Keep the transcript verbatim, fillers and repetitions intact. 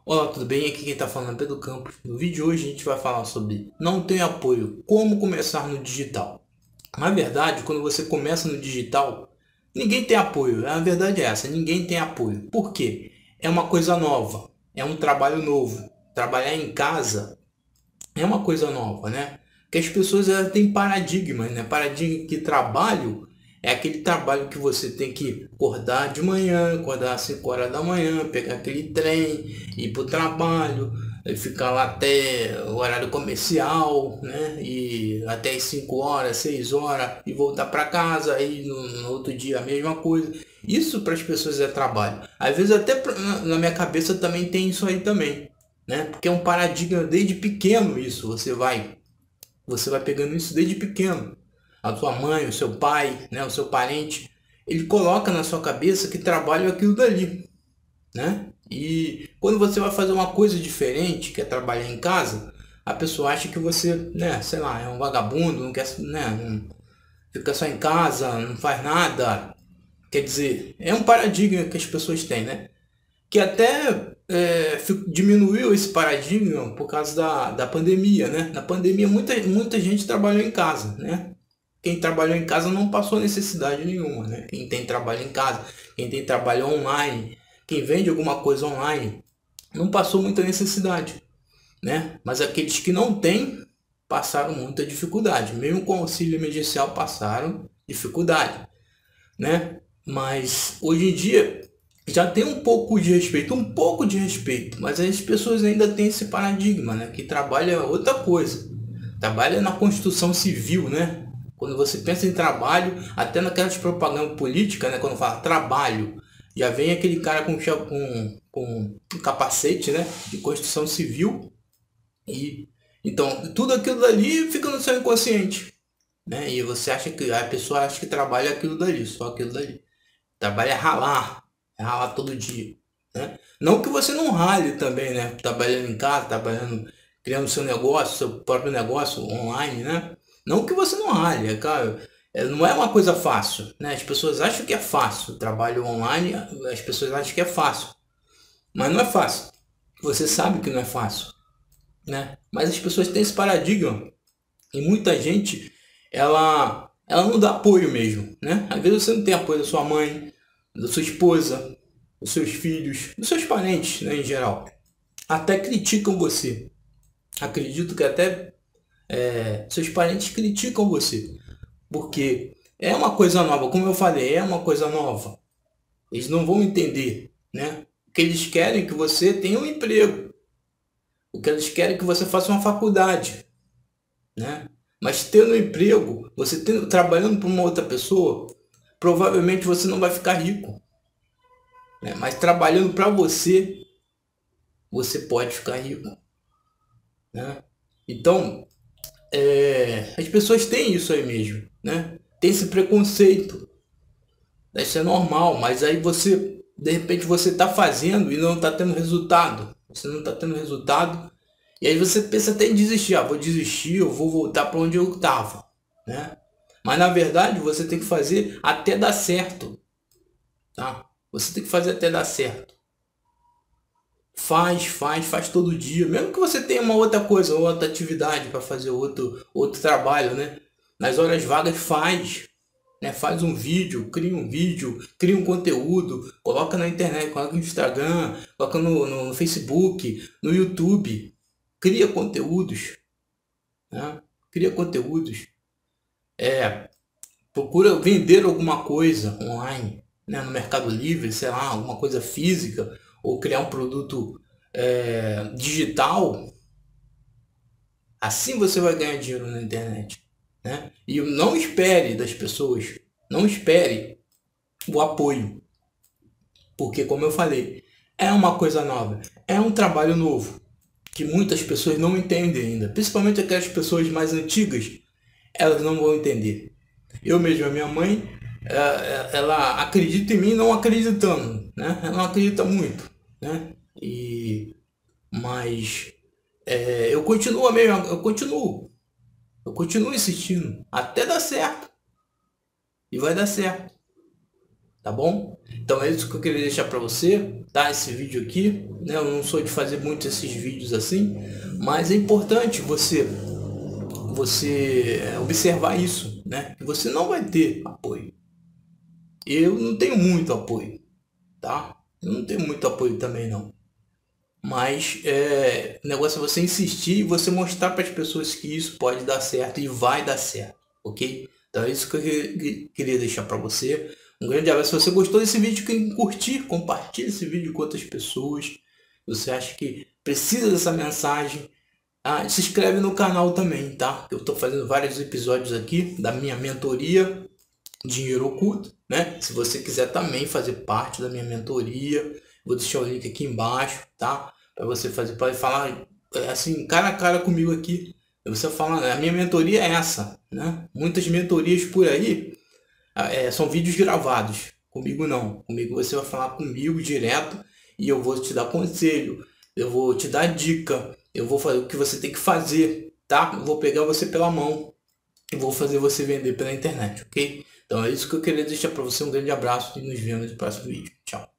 Olá, tudo bem? Aqui quem está falando é Pedro Campos. No vídeo de hoje a gente vai falar sobre não tem apoio, como começar no digital. Na verdade, quando você começa no digital, ninguém tem apoio. A verdade é essa, ninguém tem apoio. Por quê? É uma coisa nova, é um trabalho novo. Trabalhar em casa é uma coisa nova, né? Que as pessoas elas têm paradigmas, né? Paradigma que trabalho é aquele trabalho que você tem que acordar de manhã, acordar às cinco horas da manhã, pegar aquele trem, ir para o trabalho, ficar lá até o horário comercial, né? E até as cinco horas, seis horas e voltar para casa, aí no, no outro dia a mesma coisa. Isso para as pessoas é trabalho. Às vezes até pra, na minha cabeça também tem isso aí também, né? Porque é um paradigma desde pequeno isso, você vai, você vai pegando isso desde pequeno. A sua mãe, o seu pai, né, o seu parente, ele coloca na sua cabeça que trabalho é aquilo dali, né? E quando você vai fazer uma coisa diferente, que é trabalhar em casa, a pessoa acha que você, né, sei lá, é um vagabundo, não quer, né, não, fica só em casa, não faz nada. Quer dizer, é um paradigma que as pessoas têm, né? Que até é, diminuiu esse paradigma por causa da, da pandemia, né? Na pandemia muita, muita gente trabalhou em casa, né? Quem trabalhou em casa não passou necessidade nenhuma, né? Quem tem trabalho em casa, quem tem trabalho online, quem vende alguma coisa online, não passou muita necessidade, né? Mas aqueles que não têm passaram muita dificuldade, mesmo com auxílio emergencial passaram dificuldade, né? Mas hoje em dia já tem um pouco de respeito, um pouco de respeito, mas as pessoas ainda têm esse paradigma, né? Que trabalha outra coisa, trabalha na construção civil, né? Quando você pensa em trabalho, até naquelas propagandas políticas, né? Quando fala trabalho, já vem aquele cara com, com, com um capacete, né? De construção civil e então tudo aquilo dali fica no seu inconsciente, né? E você acha que a pessoa acha que trabalha aquilo dali, só aquilo dali. Trabalho é ralar, é ralar todo dia, né? Não que você não rale também, né? Trabalhando em casa, trabalhando, criando seu negócio, seu próprio negócio online, né? Não que você não rale, é claro, é, não é uma coisa fácil, né? As pessoas acham que é fácil, o trabalho online, as pessoas acham que é fácil, mas não é fácil. Você sabe que não é fácil, né? Mas as pessoas têm esse paradigma e muita gente, ela, ela não dá apoio mesmo, né? Às vezes você não tem apoio da sua mãe, da sua esposa, dos seus filhos, dos seus parentes, né, em geral. Até criticam você. Acredito que até é, seus parentes criticam você. Porque é uma coisa nova, como eu falei, é uma coisa nova. Eles não vão entender, né? O que eles querem é que você tenha um emprego. O que eles querem é que você faça uma faculdade, né? Mas tendo um emprego, você tendo, trabalhando para uma outra pessoa, provavelmente você não vai ficar rico, né? Mas trabalhando para você, você pode ficar rico, né? Então, é, as pessoas têm isso aí mesmo, né? Tem esse preconceito, isso é normal, mas aí você, de repente, você está fazendo e não está tendo resultado. Você não está tendo resultado, e aí você pensa até em desistir. Ah, vou desistir, eu vou voltar para onde eu estava, né? Mas na verdade você tem que fazer até dar certo, tá? Você tem que fazer até dar certo. Faz, faz, faz todo dia. Mesmo que você tenha uma outra coisa, outra atividade para fazer outro, outro trabalho, né? Nas horas vagas faz, né? Faz um vídeo, cria um vídeo, cria um conteúdo, coloca na internet, coloca no Instagram, coloca no, no Facebook, no YouTube. Cria conteúdos, né? Cria conteúdos. É, procura vender alguma coisa online, né? No Mercado Livre, sei lá, alguma coisa física, ou criar um produto é, digital. Assim você vai ganhar dinheiro na internet, né? E não espere das pessoas, não espere o apoio, porque como eu falei, é uma coisa nova, é um trabalho novo que muitas pessoas não entendem ainda, principalmente aquelas pessoas mais antigas, elas não vão entender. Eu mesmo, a minha mãe, é, é, ela acredita em mim não acreditando, né? Ela não acredita muito, né? E mas é, eu continuo a mesma, eu continuo, eu continuo insistindo até dar certo e vai dar certo, tá bom? Então é isso que eu queria deixar para você, tá? Esse vídeo aqui, né? Eu não sou de fazer muito esses vídeos assim, mas é importante você você observar isso, né? Que você não vai ter apoio. Eu não tenho muito apoio, tá? Eu não tenho muito apoio também não. Mas é, o negócio é você insistir e você mostrar para as pessoas que isso pode dar certo e vai dar certo, ok? Então é isso que eu queria deixar para você. Um grande abraço. Se você gostou desse vídeo, quem curtir, compartilhe esse vídeo com outras pessoas. Você acha que precisa dessa mensagem? Ah, se inscreve no canal também, tá? Eu estou fazendo vários episódios aqui da minha mentoria Dinheiro Oculto, né? Se você quiser também fazer parte da minha mentoria, vou deixar o link aqui embaixo, tá? Para você fazer, pode falar assim, cara a cara comigo aqui. Você fala, a minha mentoria é essa, né? Muitas mentorias por aí é, são vídeos gravados. Comigo não. Comigo você vai falar comigo direto e eu vou te dar conselho, eu vou te dar dica, eu vou fazer o que você tem que fazer, tá? Eu vou pegar você pela mão e vou fazer você vender pela internet, ok? Então é isso que eu queria deixar para você. Um grande abraço e nos vemos no próximo vídeo. Tchau.